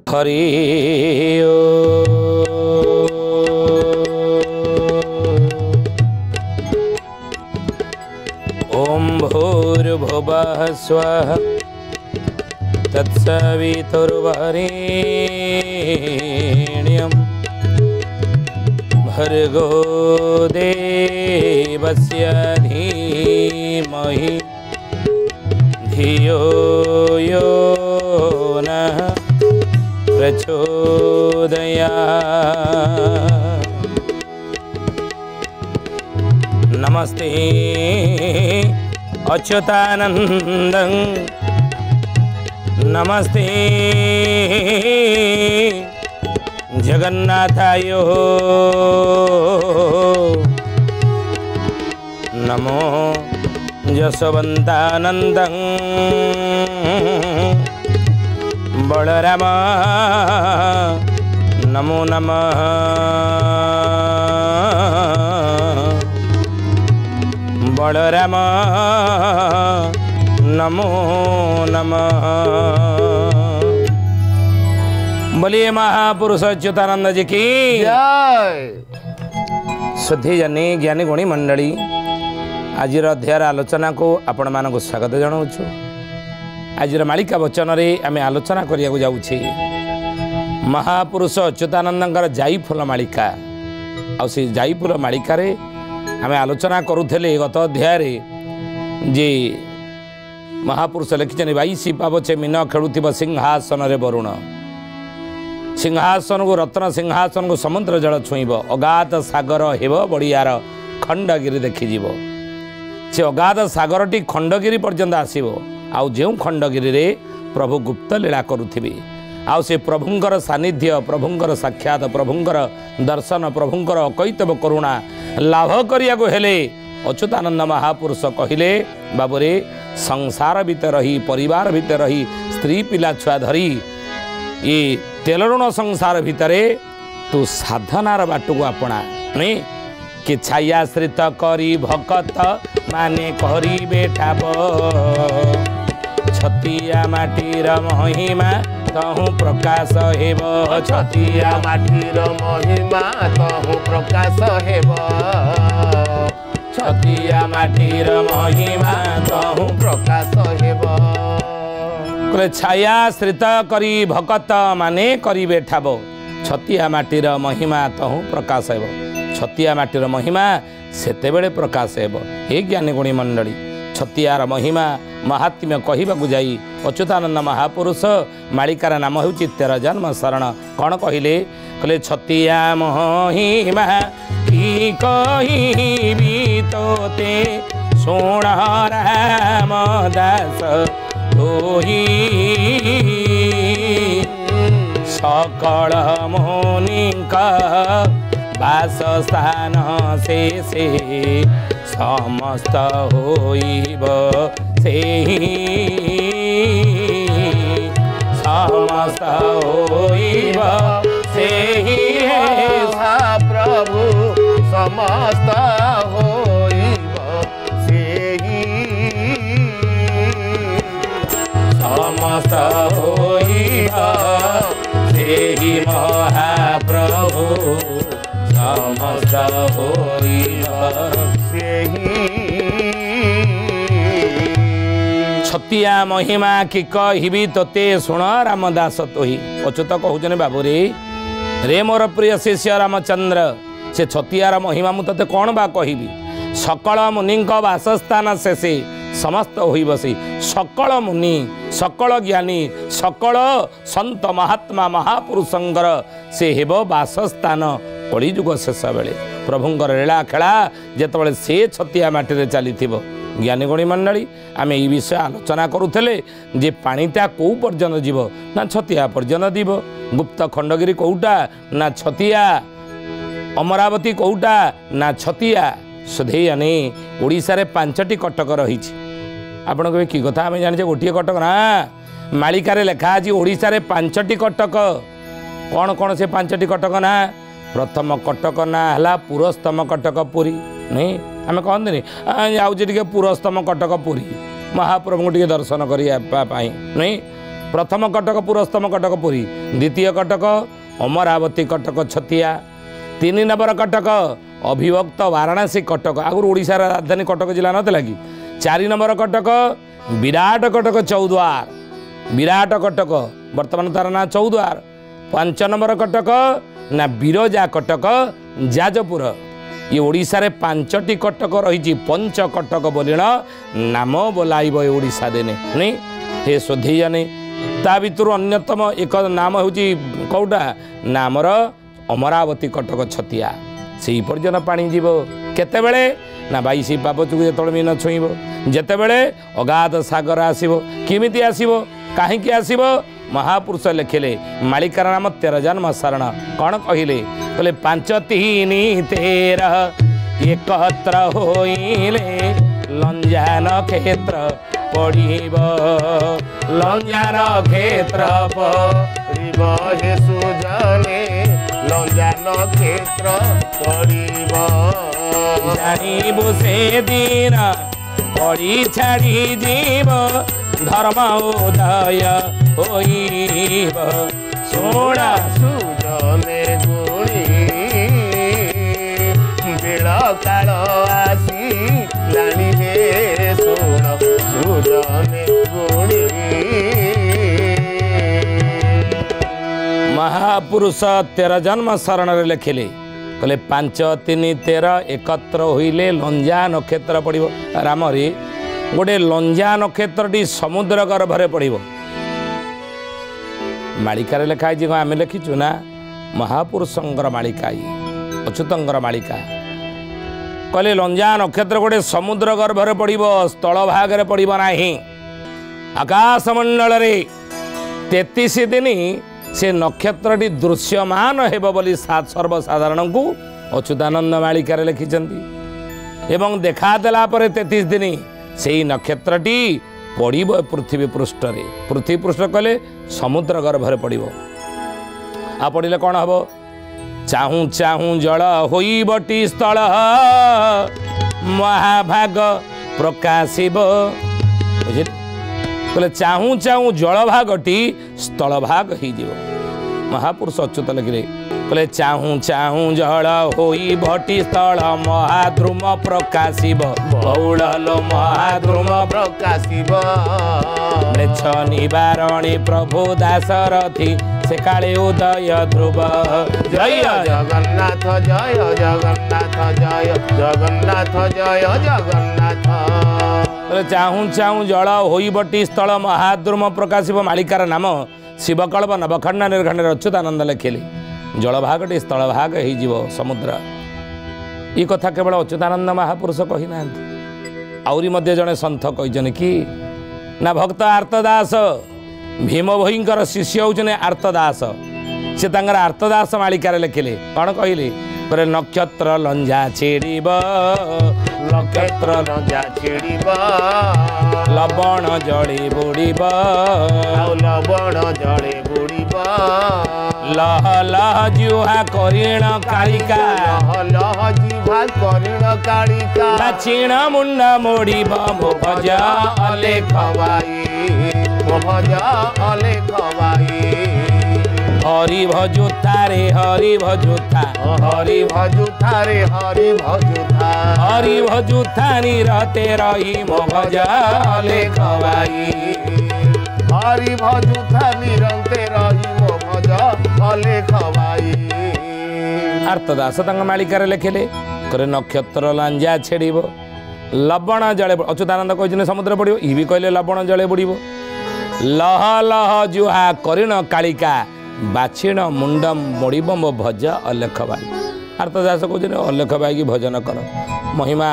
हरि ओम भूर्भुवः स्वः तत्सवितुर्वरेण्यं भर्गो देवस्य धीमहि धियो यो नः प्रचोदयात्। नमस्ते अच्युतानन्दं नमस्ते जगन्नाथाय नमो यशवन्तानन्दं बलराम नमो नमः बलराम नमो नमः। बोलिए महापुरुष अच्युतानंद जी की जय। श्रद्धेय जनी ज्ञानी गुणी मंडली आज अध्यायर आलोचना को आपण मानक स्वागत जनाऊँ। आज मालिका वचन रे आमे आलोचना करिया जाऊँचे महापुरुष अच्युतानंदर जाईफुल मालिका आ जाईफुल मालिका रे आमे आलोचना करुले गत अध्याय जे महापुरुष लिखिं 22 पावचे मीन खेलुव सिंहासन रे वरुण सिंहासन को रत्न सिंहासन को समुद्र जल छुईब अगाध सागर हेब बड़ियार खंडगिरी देखीज से अगाध सागरटी खंडगिरी पर्यंत आसब आउ जो खंडगिरी रे प्रभु गुप्त लीला करुथिबे आउ से प्रभुंकर सानिध्य प्रभुंकर साक्षात प्रभुंकर दर्शन प्रभुंकर अकैतव करुणा लाभ करिया को हेले अच्युतानंद महापुरुष कहिले बाबुरे संसार भीतर रही परिवार भीतर रही स्त्री पिला छुआ धरी ये तेलऋण संसार भितरे तू साधनार बाटू को अपना नहीं कि छायाश्रित करी भकत माने करी बेठाब छतिया माटीर महिमा तहु प्रकाश हेब छतिया माटीर महिमा तहु प्रकाश हेब छतिया माटीर महिमा तहु प्रकाश हेब कहले छायाश्रित करी भकत माने करी बेठाब छतिया माटीर महिमा तहु प्रकाश हेब छतिया माटीर महिमा सेतेबेले प्रकाश हेब। हे ज्ञानी गुणी मंडली छतियार महिमा महात्म्य कहवाक जाई अच्युतानंद महापुरुष मालिकार नाम होउची 13 जन्म शरण कौन कहले कहले छतिया महिमा की कहिबी तोते सुण राम दास तोही सकल मुनिका वासस्थान से समस्त होइब सेहि समस्त होइब सेहि प्रभु समस्त होइब सेहि समस्त होइब सेहि महाप्रभु समस्त होइब सेहि। छतिया महिमा कि कहिबी तोते सुण रामदास तोही अच्युत कहउछने बाबू रे मोर प्रिय शिष्य रामचंद्र से छतियार महिमा मु तते कौन बा कहिबी सकल मुनिंक वासस्थान शेषे समस्त होई बसी सकल मुनि सकल ज्ञानी सकल संत महात्मा महापुरुषंकर से हेब वासस्थान कलिजुग शेष बेले प्रभुंकर लीला खेला जेतबेले से छतिया माटी चली ज्ञानी गुणी मंडली आम ये विषय आलोचना करुले जे पानीटा कौ पर्यंत जीव ना छतिया पर्यंत जीव गुप्त खंडगिरी कौटा ना छतिया अमरावती कौटा ना छतिया सुधेयानी ओडिशा रे 5टी कटक रही आपण कहे कि कथा आम जाने गोटे कटक ना मालिकार लेखा आज ओडिशा रे 5टी कटक कौन कौन से 5टी कटक ना प्रथम कटक ना है पुरस्तम कटक पुरी नहीं आम कहते जाऊे पुरस्तम कटक पुरी महाप्रभु टे दर्शन करने नहीं प्रथम कटक पुरस्तम कटक पुरी, द्वितीय कटक अमरावती कटक छतिया, 3 नंबर कटक अभिभक्त वाराणसी कटक आगुर ओडिशार राजधानी कटक जिला नथिला कि। 4 नंबर कटक विराट कटक चौद्वार, विराट कटक वर्तमान तार ना चौद्वार। 5 नंबर कटक ना बिरजा कटक जाजपुर। ये ओडिशा रे 5टी कटक रही पंच कटक बोलिण नाम बोलाइब ओडिशा देने नहीं हे सोधे जाने ता भितर अन्यतम एक नाम हूँ कौटा नामर अमरावती कटक छतिया से पर्यटन पानी जीव केतेबेले ना 22 पापचू जो मीन छुईब जितेबले अगाध सागर आसब किमिति आसब कहीं आसब महापुरुष लिखिले मालिकार नाम 13 जन्म शरण कौन कहले बोले 5 3 13 एकत्र होइले लंजान क्षेत्र पड़िब लंजान क्षेत्र पड़िब हे सुजने लंजान क्षेत्र पड़िब जानिबु से दिन पड़ी छाड़ी जीव धर्म उदय होइब सोना सुजने गुणी बेल काल आसी लाणी हे सोण सुजने गुणी महापुरुष 13 जन्म शरण रे लिखिले कहले 5 3 13 एकत्र होइले लंजा नक्षत्र पड़िब राम रे गोटे लंजा नक्षत्रटी समुद्र गर्भरे पड़िब मालिकार लिखाई जी आम लिखिचु ना महापुरुषंकर मालिका अच्युतंकर मालिका कहले लंजा नक्षत्र गोटे समुद्र गर्भरे पड़िब स्थल भागरे पड़िब नाही आकाशमंडल रे 33 दिन से नक्षत्रटी दृश्यमान हेब बोली सर्वसाधारण को अच्युतानंद मालिकार लिखिछन्ति एवं देखादेला पर 33 दिन से नक्षत्रटी पड़िब पृथ्वी पृष्ठ रे पृथ्वी पृष्ठ कहले समुद्र गर्भरे पड़िब आ पड़िले कौन हम चाहू चाहू जल होई बटी स्थल महाभाग प्रकाशिब कहले चाहू चाहू जल भागटी स्थल भाग हो महापुरुष अच्युत लिखिले कहले चाहू चाहू जल होई भटी स्थल महाद्रुम प्रकाशिब बहुल महाद्रुम प्रकाशिब म्लेच्छ निवारणी प्रभु दासरथी से काले उदय ध्रुव जय जगन्नाथ जय जगन्नाथ जय जगन्नाथ जय जगन्नाथ चाहू चाहू जल होई बटी स्थल महाद्रुम प्रकाशिब मालिकार नाम शिवकल्प नवखंड निर्खंड अच्युतानंद लिखिले जल भागटी स्थल भाग हो समुद्र ये कथा केवल अच्युतानंद महापुरुष कही ना आउरी मध्य जड़े सन्थ कहते कि ना भक्त आर्तदास भीम भईंकर शिष्य होने आर्तदास से आर्तदास मालिकार लिखिले कौन कहले पर नक्षत्र लंजा छेड़ब नक्षत्र लंजा छेड़ब लवण जड़े बुड़ब लवण जड़े बुड़ब लह लह जुहा करीण कालिका लह लह जिहा करीण कालिका दक्षिण मुंड मोड़ब भज अलेख बाई भज अलेख बाई हरि भजुथा रे हरि भजुथा हरि भजुथा रे हरि भजुथा हरि भजुथा निरते रही मो भज अलेख बाई हरि भजुथा निरते रही मो भज अलेख बाई आर्तदास मालिकार लिखिले करे नक्षत्र लांजा छेड़ब लवण जले अच्युतानंद कहते समुद्र पड़ो ये भी कहले लवण जले बुड़ब लह लह जुहा करीण कालिका बाछिण मुंडम मोड़ब भज अलेख बाई आर्तदास कहते अलेख बाई की भजन कर महिमा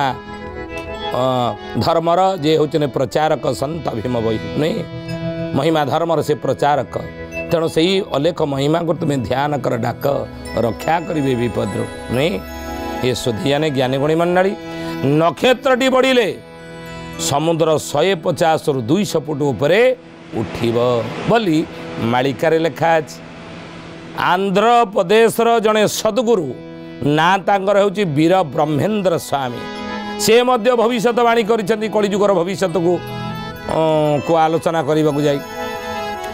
धर्मर जे होने प्रचारक संत भीम भई नहीं महिमा धर्मर से प्रचारक तेणु से अलेख महिमा को तुम्हें ध्यान कर डाक रक्षा करेंगे विपद नहीं ये सुधियाने ज्ञानी गुणी मंडली नक्षत्रटी बढ़िले समुद्र 150 रु 200 फुट उपरे उठिब बोली मालिकार लेखा अछि आंध्र प्रदेशर जड़े सद्गुरु ना तांकर होची वीर ब्रह्मेंद्र स्वामी से मध्य भविष्यवाणी करिसेंती कलिजुगर भविष्यत को आलोचना करने को जाई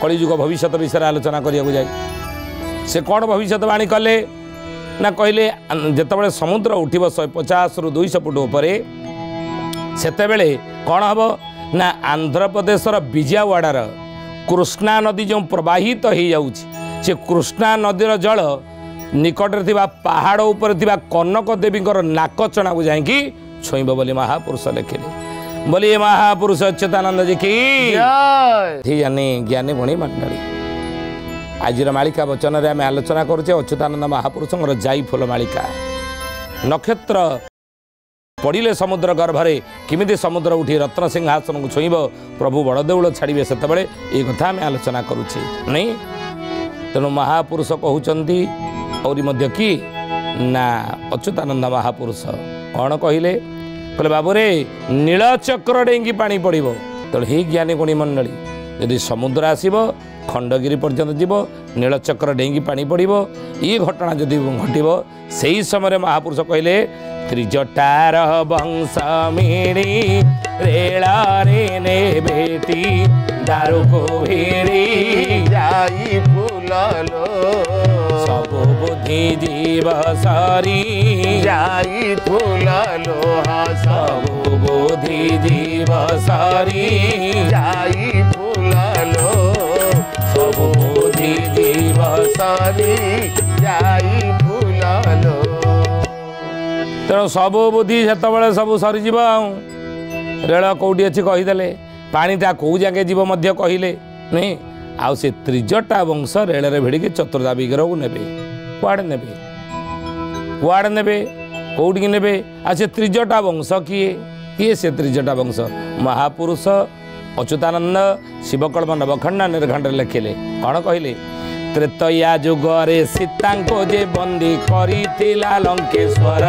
कलिजुग भविष्य विषय आलोचना करने जाए से कौन भविष्यवाणी कले ना कहले जितेबाला समुद्र उठिब 150 ରୁ 200 फुट उपर सेतेबेले कौन हम ना आंध्र प्रदेशर विजयवाड़ार कृष्णा नदी जो प्रवाहित हो जाऊँगी से कृष्णा नदीर जल निकटरे थिबा पहाड़ उपर थिबा कनक देवींकर नाकचना को जाइकी छुईब बोली महापुरुष लिखिले। बोलिए महापुरुष अच्युतानंद जी की जानी ज्ञानी भणी मंडली आज मालिका वचन रे आम आलोचना करुचे अच्युतानंद महापुरुष जाई फूल मालिका नक्षत्र पड़े समुद्र गर्भरे किमिति समुद्र उठी रत्न सिंहासन को छुईब प्रभु बड़देउल छाड़े से ये कथा आम आलोचना करुचे नहीं तेणु महापुरुष कहते और कि ना अच्युतानंद महापुरुष कौन कहले कहले बाबू रे नीलचक्र डेंगी पानी पड़ो तेणु ही ज्ञानी गुणी मंडली यदि समुद्र आसब खंडगिरी पर्यंत जीव नीलचक्र डेंगी पानी पड़ो ये घटना जदि घटव से समय महापुरुष कहले त्रिजटार वंश मिणी रेल रे ने बेटी दारू को भिड़ी जाई फूललो सब बुद्धि जीव सारी जाई फूललो सब बुद्धि जीव सारी जाई फूललो सब बुद्धि जीव सारी जाई फूललो तेणु सब बुद्धि से सब सरीज रेल कौटी अच्छी कहीदे पानीटा कौ जगह जीव कहले नहीं आउ से त्रिजटा वंश रेल रे भिड़ी चतुर्धा विग्रह को नेबे कुआड़े नेबे कुआड़े नेबे कौटी नेबे आ से त्रिजटा वंश किए किए से त्रिजटा वंश महापुरुष अच्युतानंद शिवकल्म नवखंड निर्खंड लिखिले कौन कहले त्रेतया जुगरे सीता को जे बंदी करिथिला लंकेश्वर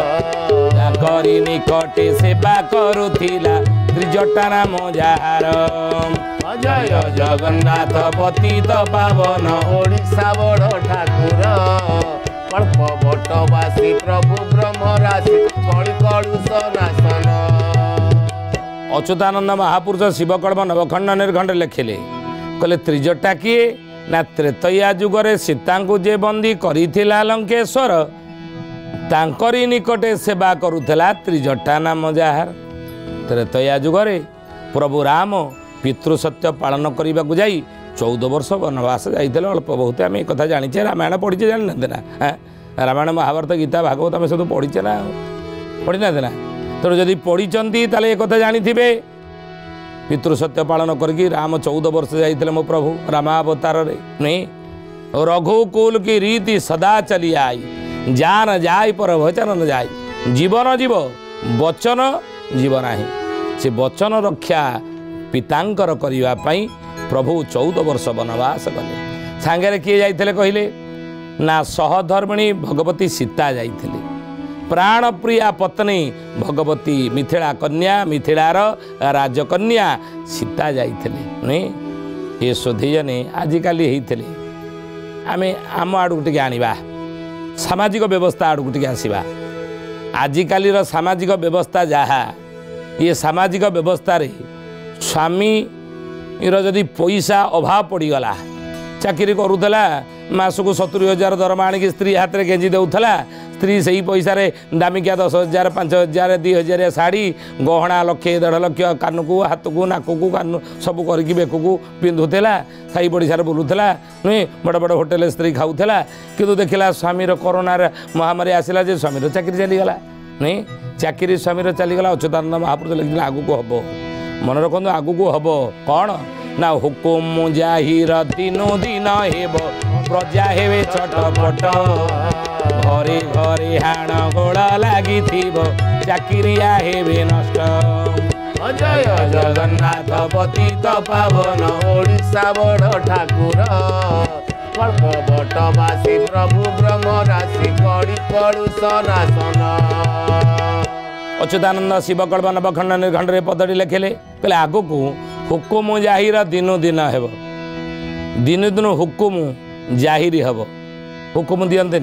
करी निकटे सेवा करुथिला त्रिजटा नाम जार जय जगन्नाथ पतित पावन ओडिशा बड़ ठाकुर कल्प बटवासी प्रभु ब्रह्म राशि कଳି कलुष नाशन अच्युतानंद महापुरुष शिवकल्म नवखंड निर्खंड लिखिले कहले त्रिजटा किए ना त्रेतया जुगरे सीता को जे बंदी करिथिला लंकेश्वर तांकरी निकटे सेवा करुथिला त्रिजटा नाम जार त्रेतया जुगरे प्रभु राम पितृसत्य पालन करने को जाई 14 वर्ष वनवास जाते अल्प बहुत आम एक जाचे रामायण पढ़ीचे जानी ना हाँ रामायण महाभारत गीता भागवत आम सब पढ़ीचे ना पढ़ी ना तेणु जदि पढ़ी ताले एक जानी पितृसत्य पालन करके राम 14 वर्ष जाते मो प्रभु रामावतार रे नहीं रघुकुल की रीति सदा चली आई जान जाय पर वचन न जाय जीवन जीव वचन जीवन ही से वचन रक्षा पितांकर करने प्रभु 14 वर्ष वनवास गले सांगे किए जाइथिले कहले ना सहधर्मिणी भगवती सीता जाइथिले प्राण प्रिया पत्नी भगवती मिथिला कन्या मिथिलार राजकन्या सीता जाइथिले नहीं ये शोधीजने आजिकाली होइथिले आमे आम आड़ू टिके आनिबा सामाजिक व्यवस्था आड़ू टिके आसीबा आजिकाली सामाजिक व्यवस्था जहा ये सामाजिक व्यवस्था रे स्वामी जदि पैसा अभाव पड़गला चाकरी करूला मासक 70,000 दरमा आणिक स्त्री हाथ में गेंजी देउथला स्त्री से ही पैसा रे दामिकिया 10,000 5,000 2,000 शाढ़ी गहना 1,00,000 1,50,000 कान को हाथ को नाक को कान सब करके बेक को पिंधुला साई पड़िशार बुलूला नुहे बड़ बड़ होटेल स्त्री खाऊला किंतु देखला स्वामीर कोरोना महामारी आसला जे स्वामीर चाकरी चलीगला नहीं चाकरी स्वामीर चलीगला अच्युतानंद महापुरुष लिखिले आगु को हबो मन रखु आगु को हबो कौन ना हुकुम जाहिर दिनो दिन हेब प्रजा हेबे छटपट घरे घरे हाण गोड़ लगी चाकरिया हेबे नष्ट जय जगन्नाथ पतित पावन ओडिशा बड़ ठाकुर कल्प बटवासी प्रभु ब्रह्म राशि कड़ी कलुष नाशन अच्युतानंद शिवकल्म नवखंड निर्खंड पदटी लिखिले कहले आगु को हुकुम जाहिर दिनो दिन हेब दिन दिन हुकुम जाहिर हेब हुकुम दियंते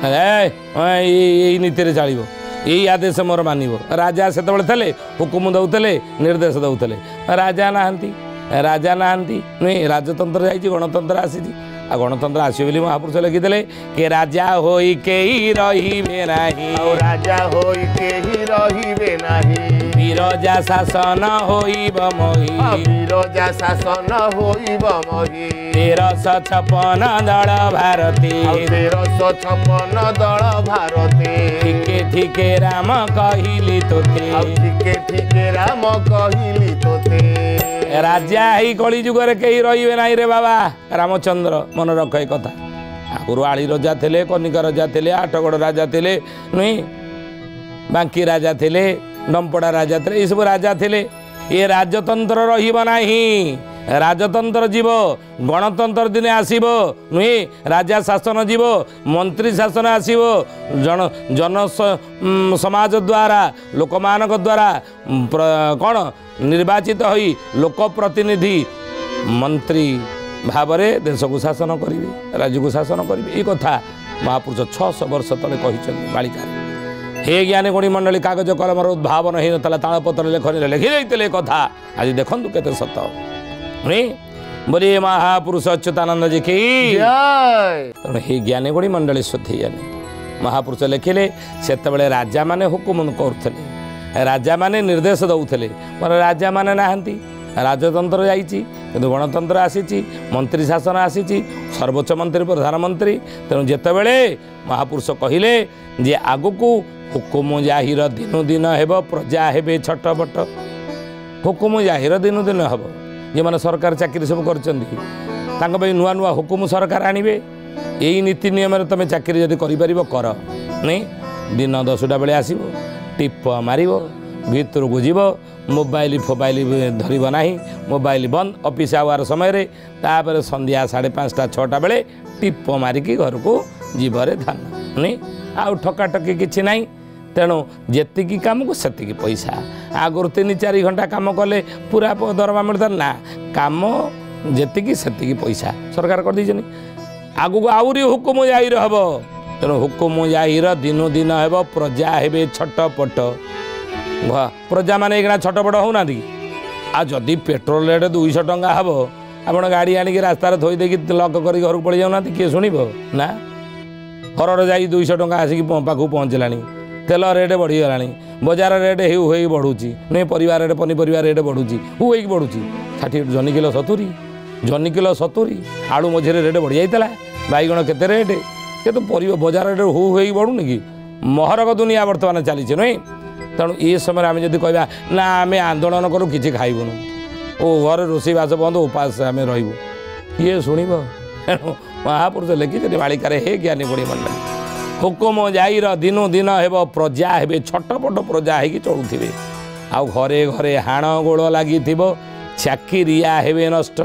यही नीति चलो यही आदेश मोर मानव राजा से हुकुम दौले निर्देश दौले राजा नहांती राजा नाहांती नुहे राजतंत्र जाइए गणतंत्र आसी आ गणतंत्र आसो बोली महापुरुष लिखिदे के राजा होई केही रहिबे नाही राजा होई केही रहिबे नाही विरजा शासन होइब मोहि विरजा शासन होइब मोहि 1356 दल भारती 1356 दल भारती ठीके ठीके राम कहिली तोते ठीके राम कहिली तोते राजा ही कली जुगरे कहीं रहिबे नाही रे बाबा रामचंद्र मन रख ए कथा आगुरु आली राजा थे कनिका राजा थे आठगड़ राजा थे नुई बांकी राजा थे डंपड़ा राजा थे ये सब राजा थे ये राजतंत्र रहिब नाही राजतंत्र जीव गणतंत्र दिने आसीबो नुई राजा शासन जीव मंत्री शासन आसीबो जन समाज द्वारा लोकमानक द्वारा कौन निर्वाचित होई लोक प्रतिनिधि मंत्री भावरे देश को शासन करेंगे राज्य को शासन करेंगे ये कथा महापुरुष 600 वर्ष तले कही बालिका हे ज्ञानी गुणी मंडली कागज कलमर उद्भावन हो ना तालपत्र लेखनी लिखी कथा आज देखु केते सत बोले महापुरुष अच्युतानंद जी की तेणु हे ज्ञानी गुणी मंडली शुद्धि जानी महापुरुष लिखिले से राजा माने हुकुम करुले राजा माने निर्देश दौले पर राजा माने नाहांती राजतंत्र जाइए गणतंत्र आसी मंत्री शासन आसी सर्वोच्च मंत्री प्रधानमंत्री तेणु जितेबले महापुरुष कहले जे आगु हुकुम जाहिर दिनु दिन हेब प्रजा हेबे छटपट हुकुम जाहिर दिनु दिन हेब जे मैंने सरकार चाकरी सब कर नुआ नुआ हुकुम सरकार आणवे यही नीति नियम तुम चाकरी जदि कर नहीं दिन 10टा बेले आसब टिप मार भीतर को जीव मोबाइल फोबाइल धरब ना मोबाइल बंद ऑफिस आवर समय तापर संध्या 5:30 6टा बेले टिप मारिकी घर को जीवरे धान नहीं आउ ठकाठकी किसी ना तेणु जी कम को सेतिकी पैसा आगुरी 3-4 घंटा काम कले पूरा दरमा मिलता ना कम जी सेतिकी पैसा सरकार कर दी आगू आहरी हुकुम जाहिर हम तेणु हुकुम जाहिर दिनु दिन हेब प्रजा हेबे छटपट प्रजा माने एक छटपट होना आ जदि पेट्रोल रेट 200 टंका हम आप गाड़ी आणिक रास्तार थोदे लक कर घर पड़ जाऊना किए शुणव ना हरर जा 200 टंका आसिक पाखु पहुँचला तेल रेट बढ़ीगला बजार रेट हो बढ़ुची नहीं परिवार रेट पनीपरिया रेट बढ़ुची हो बढ़ुची 60 जनी किलो 70 आलू मझे रेट बढ़ी जाता बैगण केते रेट तो परिवार बजार रेट हो बढ़ुनि कि महरक दुनिया बर्तमान चली नहीं तेणु ये समय आम जब कह ना आम आंदोलन करूँ कि खाइबुनु ओ घर रोषेईवास बंद उपास आम रही किए शुणव तेणु महापुरुष लिखिं बालिकार हे ज्ञानी गुणी मंडली हुकुम जाइर दिनु दिन हेब प्रजा हेबे छटपट प्रजा है चलुवे आउ घरे घरे हाण गोड़ लगी चाकिरिया हेबे नष्ट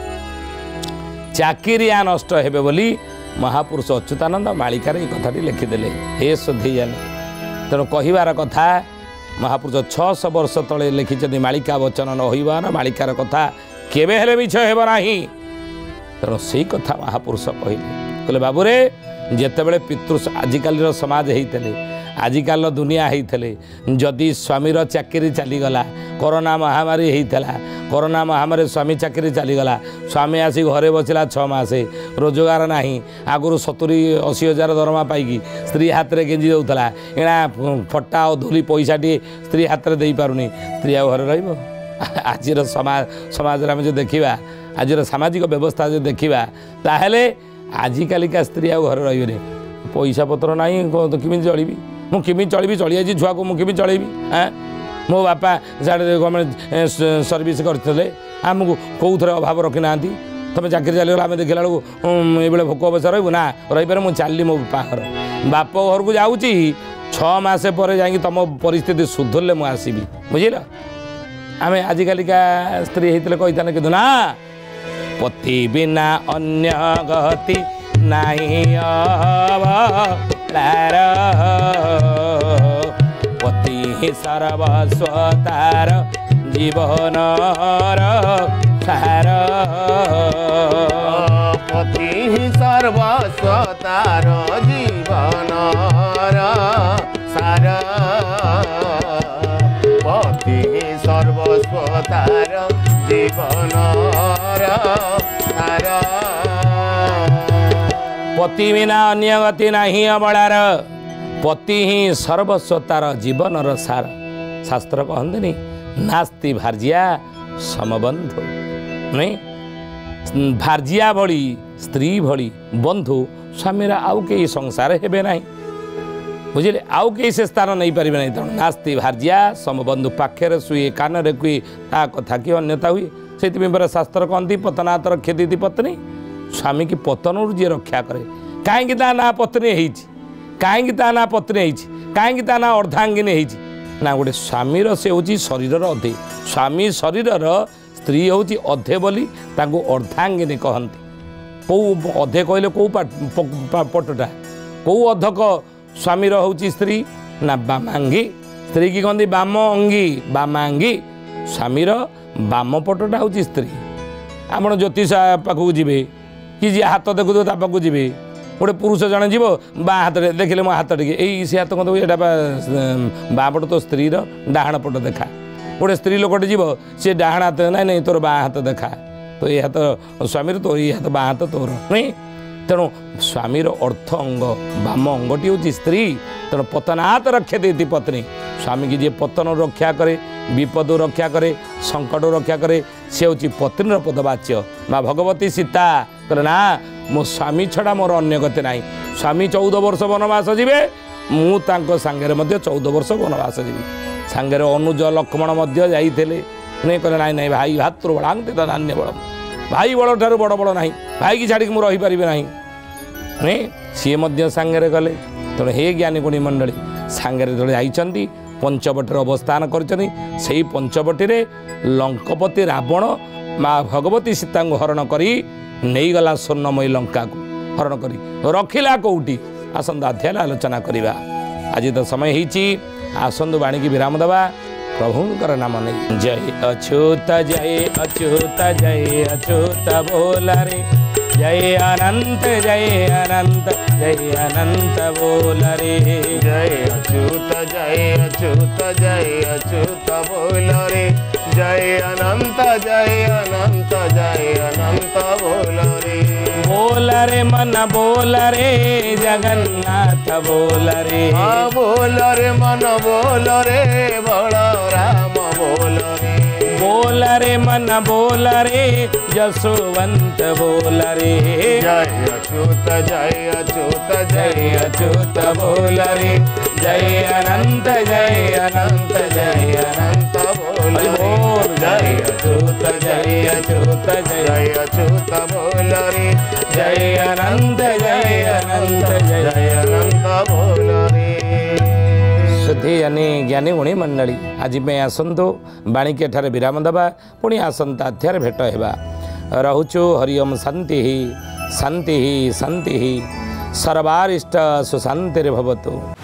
चाकिरिया नष्ट हेबे बोली महापुरुष अच्युतानंद मालिकार ये कथाटी लिखिदेले हे शुद्धि जानी तेणु कहबार कथा महापुरुष 600 वर्ष तले लिखिं मालिका वचन न होइबार मालिकार कथा केबे हेले मिछ हेब नाही तेणु से कथा महापुरुष कहले बाबूरे जितेबले पितृ आजिकाल समाज होते आजिकाल दुनिया होते जदि स्वामीर चाकरी चलीगला कोरोना महामारी होता कोरोना महामारी स्वामी चाकरी चलीगला स्वामी आसी घरे बसला 6 मास रोजगार ना आगुरी 70-80 हजार दरमा पाई स्त्री हाथ में गेंजी दौला एना फटा और धूली पैसाटी स्त्री हाथ में दे पारुनी स्त्री आ घर रज समाज आम जो देखा आज सामाजिक व्यवस्था जो देखा ताहले आजिकालिका स्त्री आ घर रही पैसा पत्र ना किमी चलि मुझे चलि चली छुआ को मुझे चलि हाँ मो बापा साढ़े गवर्नमेंट सर्विस करते आमको कौ थे अभाव रखी ना तुम चाकरी चलीगला आम देखला बेलू ये भोक अवश्य रही ना रहीपर मुझे चलि मो बाप घर को जाऊँगी 6 मास पर जा तुम परिस्थिति सुधरले मुझे आसबि बुझल आम आजिकालिका स्त्री होते कही कि ना पति बिना अन्य गति नहीं अवतार पति ही सर्वस्व तार जीवन सार पति ही सर्वस्व तार जीवन सार पति ସର୍ବସ୍ୱ ତାର ଜୀବନର ସାର। ପତି ବିନା ଅନ୍ୟ ଗତି ନାହିଁ ଅବଳାର, ପତି ହିଁ ସର୍ବସ୍ୱ ତାର ଜୀବନର ସାର। ଶାସ୍ତ୍ର କହନ୍ତିନି ନାସ୍ତି ଭାର୍ଯ୍ୟା ସମବନ୍ଧୁ, ନାଇଁ ଭାର୍ଯ୍ୟା ଭଳି ସ୍ତ୍ରୀ ଭଳି ବନ୍ଧୁ ସ୍ୱାମୀର ଆଉ କେହି ସଂସାର ହେବେ ନାହିଁ, ବୁଝିଲେ, ଆଉ କେହି ସେ ସ୍ଥାନ ନେଇପାରିବେ ନାହିଁ। ତେଣୁ ନାସ୍ତି ଭାର୍ଯ୍ୟା ସମବନ୍ଧୁ, ପାଖରେ ଶୁଏ କାନରେ କୁଏ ତା କଥା କି ଅନ୍ୟତା ହୁଏ। ସେଥିପାଇଁ ପରା ଶାସ୍ତ୍ର କହନ୍ତି ପତନାତ ରକ୍ଷେତି ପତ୍ନୀ, ସ୍ୱାମୀ କି ପତନରୁ ଯିଏ ରକ୍ଷା କରେ। କାହିଁକି ତା ନାଁ ପତ୍ନୀ ହେଇଛି, କାହିଁକି ତା ନାଁ ପତ୍ନୀ ହେଇଛି, କାହିଁକି ତା ନାଁ ଅର୍ଦ୍ଧାଙ୍ଗିନୀ ହେଇଛି ନା ଗୋଟେ ସ୍ୱାମୀର ସେ ହେଉଛି ଶରୀରର ଅଧେ, ସ୍ୱାମୀ ଶରୀରର ସ୍ତ୍ରୀ ହେଉଛି ଅଧେ ବୋଲି ତାଙ୍କୁ ଅର୍ଦ୍ଧାଙ୍ଗିନୀ କହନ୍ତି। କେଉଁ ଅଧେ କହିଲେ କେଉଁ ପଟଟା, କେଉଁ ଅଧକ ସ୍ୱାମୀର ହେଉଛି ସ୍ତ୍ରୀ ନା ବାମାଙ୍ଗୀ, ସ୍ତ୍ରୀ କି କହନ୍ତି ବାମ ଅଙ୍ଗୀ ବାମାଙ୍ଗୀ, ସ୍ୱାମୀର ବାମ ପଟଟା ହେଉଛି ସ୍ତ୍ରୀ। ଆପଣ ଜ୍ୟୋତିଷ ପାଖକୁ ଯିବେ କି ଯିଏ ହାତ ଦେଖୁଥିବ ତା ପାଖକୁ ଯିବେ, ଗୋଟେ ପୁରୁଷ ଜଣେ ଯିବ ବାଁ ହାତରେ ଦେଖିଲେ ମୋ ହାତ ଟିକେ ଏଇ ସେ ହାତ କହନ୍ତି ଏଇଟା ବାଁ ପଟ ତ ସ୍ତ୍ରୀର ଡାହାଣ ପଟ ଦେଖା। ଗୋଟେ ସ୍ତ୍ରୀ ଲୋକଟେ ଯିବ ସେ ଡାହାଣ ହାତ ନାଇଁ ନାଇଁ ତୋର ବାଁ ହାତ ଦେଖା, ତ ଏଇ ହାତ ସ୍ୱାମୀର ତୋର ଏଇ ହାତ ବାଁ ହାତ ତୋର, ନାଇଁ। ତେଣୁ ସ୍ୱାମୀର ଅର୍ଥ ଅଙ୍ଗ ବାମ ଅଙ୍ଗଟି ହେଉଛି ସ୍ତ୍ରୀ। ତେଣୁ ପତନାତ ରକ୍ଷେତି ପତ୍ନୀ, ସ୍ୱାମୀକି ଯିଏ ପତନରୁ ରକ୍ଷା କରେ, ବିପଦରୁ ରକ୍ଷା କରେ, ସଙ୍କଟରୁ ରକ୍ଷା କରେ, ସେ ହେଉଛି ପତ୍ନୀର ପଦବାଚ୍ୟ। ମା ଭଗବତୀ ସୀତା କହିଲେ ନା ମୋ ସ୍ୱାମୀ ଛଡ଼ା ମୋର ଅନ୍ୟ ଗତି ନାହିଁ। ସ୍ୱାମୀ 14 ବର୍ଷ ବନବାସ ଯିବେ, ମୁଁ ତାଙ୍କ ସାଙ୍ଗରେ ମଧ୍ୟ 14 ବର୍ଷ ବନବାସ ଯିବି। ସାଙ୍ଗରେ ଅନୁଜ ଲକ୍ଷ୍ମଣ ମଧ୍ୟ ଯାଇଥିଲେ, ନାଇଁ କହିଲେ ନାଇଁ ନାଇଁ ଭାଇ ଭାତୃ ବଳାଙ୍ଗ ନାନ୍ୟ ବଳ, ଭାଇ ବଳ ଠାରୁ ବଡ଼ ବଡ଼ ନାହିଁ, ଭାଇକି ଛାଡ଼ିକି ମୁଁ ରହିପାରିବି ନାହିଁ, ନାଇଁ ସିଏ ମଧ୍ୟ ସାଙ୍ଗରେ ଗଲେ। ତେଣୁ ହେ ଜ୍ଞାନୀ ଗୁଣୀ ମଣ୍ଡଳୀ, ସାଙ୍ଗରେ ଯେତେବେଳେ ଯାଇଛନ୍ତି ପଞ୍ଚବଟିରେ ଅବସ୍ଥାନ କରିଛନ୍ତି, ସେଇ ପଞ୍ଚବଟିରେ ଲଙ୍କପତି ରାବଣ ମା ଭଗବତୀ ସୀତାଙ୍କୁ ହରଣ କରି ନେଇଗଲା ସ୍ୱର୍ଣ୍ଣମୟୀ ଲଙ୍କାକୁ ହରଣ କରି ରଖିଲା କୋଉଠି, ଆସନ୍ତୁ ଅଧ୍ୟାୟରେ ଆଲୋଚନା କରିବା। ଆଜି ତ ସମୟ ହେଇଛି, ଆସନ୍ତୁ ବାଣୀକି ବିରାମ ଦେବା ପ୍ରଭୁଙ୍କର ନାମ ନେଇ। ଜୟ ଅଚ୍ୟୁତ ଜୟ ଅଚ୍ୟୁତ ଜୟ ଅଚ୍ୟୁତ ବୋଲାରେ, जय अनंत जय अनंत जय अनंत बोल रे। जय अच्युत जय अच्युत जय अच्युत बोल रे। जय अनंत जय अनंत जय अनंत बोल रे। बोल रे मन बोल रे जगन्नाथ बोल रे। हाँ बोल रे मन बोल रे बलराम बोल रे। बोल रे मन बोल रे जसवंत बोल रे। जय अच्युत जय अच्युत जय अच्युत बोल रे। जय अनंत जय अनंत जय अनंत बोल रे। जय अच्युत जय अच्युत जय अच्युत बोल रे। जय अनंत जय अनंत जय अनंत बोल रे। सुधी यानी ज्ञानी गुणी मंडली आज आसतु बाणिकी एठारे विराम देवा, पुणी आसंता अध्याय भेट होगा। रहुचु हरिओम शांति शांति शांति सर्वारिष्ट सुशांति भवतु।